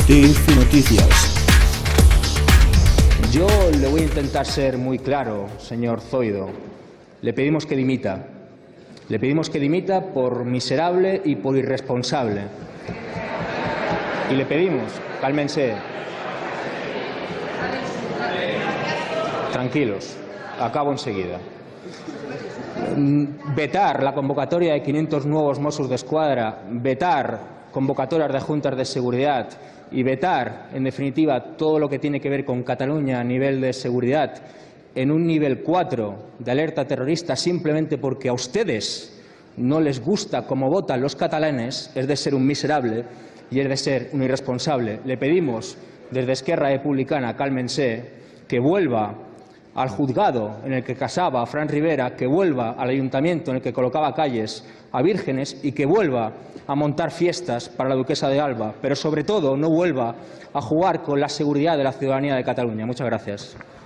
TIC Noticias. Yo le voy a intentar ser muy claro, señor Zoido. Le pedimos que dimita. Le pedimos que dimita por miserable y por irresponsable. Y le pedimos, cálmense. Tranquilos, acabo enseguida. Vetar la convocatoria de 500 nuevos Mossos d'Esquadra, vetar convocatorias de juntas de seguridad y vetar, en definitiva, todo lo que tiene que ver con Cataluña a nivel de seguridad en un nivel 4 de alerta terrorista simplemente porque a ustedes no les gusta cómo votan los catalanes, es de ser un miserable y es de ser un irresponsable. Le pedimos desde Esquerra Republicana, cálmense, que vuelva al juzgado en el que casaba a Fran Rivera, que vuelva al ayuntamiento en el que colocaba calles a vírgenes y que vuelva a montar fiestas para la duquesa de Alba, pero sobre todo no vuelva a jugar con la seguridad de la ciudadanía de Cataluña. Muchas gracias.